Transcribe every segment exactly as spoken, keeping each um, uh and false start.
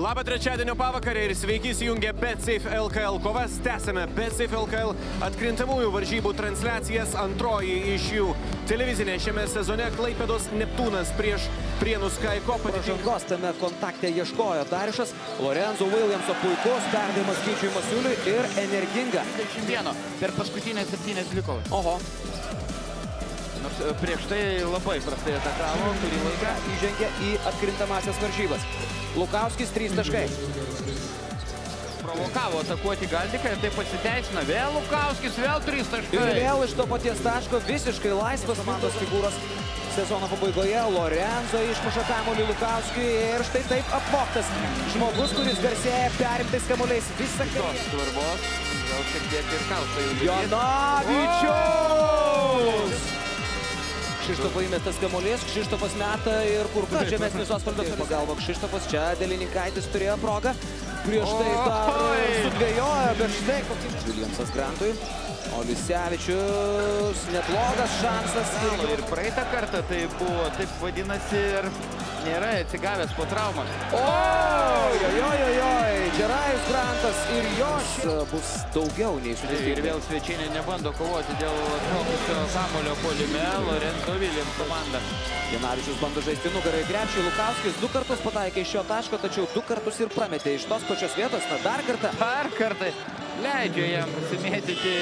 Labą trečiadienio pavakarę ir sveiki įsijungę BetSafe L K L kovas. Tęsime BetSafe L K L atkrintamųjų varžybų transliacijas. Antroji iš jų televizinė šiame sezone Klaipėdos Neptūnas prieš Prienų Skyco. Pražangos tame kontakte ieškojo Dariušas. Lorenzo Williamso puikus perdavimas Gyčiui Masiuliui ir energinga. dvidešimt vieno per paskutinės septynias dvikovas. Oho. Nors prieš tai labai prastai atakavo, kurį laiką įžengė į atkrintamasias varžybas. Lukauskis trys taškai. Provokavo atakuoti Galdiką ir tai pasiteisina. Vėl Lukauskis, vėl trys taškai. Ir vėl iš to paties taško visiškai laisvas komandos figūros sezono pabaigoje. Lorenzo išmuša kamuolį Lukauskiui ir štai taip apvogtas žmogus, kuris garsėja perimtais kamuoliais visą Tos svarbos, gal šiek tiek ir kausto jau. Jonavičius! Kšištofo įmestas kamuolys, Kšištofas meta ir kur kas žemesnis Osvaldas pagalba. Kšištofas čia Delininkaitis turėjo progą. Prieš tai dar sudvejojo, bet štai kokybiškas. Williamsas Grantui. Olisevičius, neblogas šansas. Ir praeitą kartą tai buvo, taip vadinasi, ir nėra atsigavęs po traumos. Ojojojojoj, Džerajus Grantas ir jos bus daugiau nei sudėtinga. Ir vėl svečiai nebando kovoti dėl atšokusio kamuolio puolime. Lorenzo Williams komanda. Jonavičius bando žaisti nugarą į krepšį. Lukauskis du kartus pataikė iš šio taško, tačiau du kartus ir prametė iš tos pačios vietos. Na, dar kartą. Dar kartą leidžia jam pasimėtyti.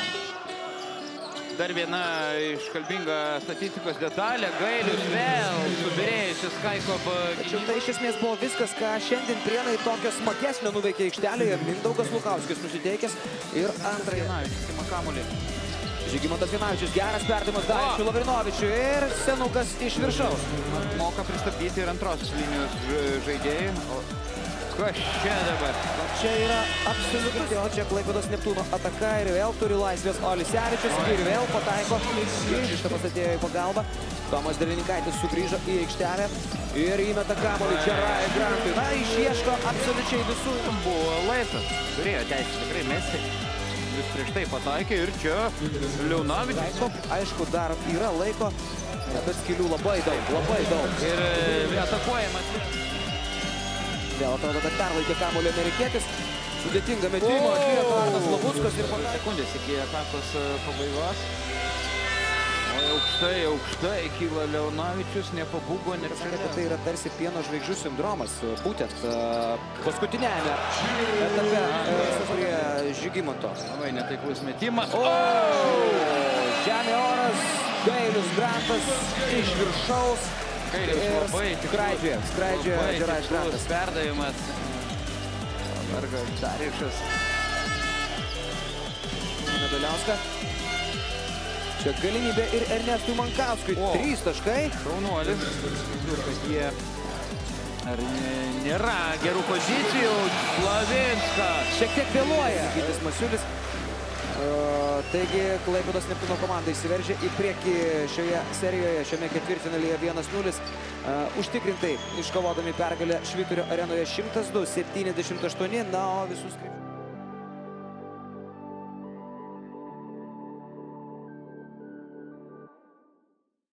Dar viena iškalbinga statistikos detalė. Gailius vėl subirėjusi Skyco. Tačiau tai iš esmės buvo viskas, ką šiandien Prienai tokio smagesnio nuveikė aikštelėje. Mindaugas Lukauskis nusiteikęs ir antrąją. Žygimantas Janavičius, geras perdavimas Dariušui Lavrinovičiui ir senukas iš viršaus. Moka pristabdyti ir antrosios linijos žaidėjai. O kas čia dabar? Čia yra absoliutus, o čia Klaipėdos Neptūno ataka ir vėl turi laisvės Olisevičius ir vėl pataiko. Kšištofas atėjo į pagalbą. Tomas Delininkaitis sugrįžo į aikštelę ir įmeta kamuolį Džerajui Grantui. Na, išieško absoliučiai visų. Buvo laisvas. Turėjo teisę tikrai mesti. Vis prieš tai pataikė ir čia Leonavičius. Aišku, dar yra laiko, bet skilių labai daug, labai daug. Ir atakuojamas. Vėl atrodo, kad perlaikė kamuolį amerikietis. Sudėtinga metimo, atlieka Arnas Labuckas ir pataikė. Sekundės iki atakos pabaigos. O aukštai, aukštai kyla Leonavičius, nepabūgo, nepasakė, kad tai yra tarsi pieno žvaigždžių sindromas. Būtent paskutiniajame etape prie Žygimanto. Labai netaiklus metimas. Žemė oras, Gailius Grantas iš viršaus. Gailius labai skraidžioja, skraidžioja Džerajus Grantas. Perdavimas. Vargas Dariušas. Nedaliauską. Čia galimybė ir Ernestui Mankauskui. Trys taškai. Šaunuolis. Kad jie ar nėra gerų pozicijų. Slavinska. Šiek tiek vėluoja. Gytis Masiulis. Taigi Klaipėdos Neptūno komanda įsiveržė į priekį šioje serijoje, šiame ketvirtfinalyje vienas nulis. Užtikrintai iškovodami pergalę Švyturio arenoje šimtas du septyniasdešimt aštuoni. Na, o visus kaip...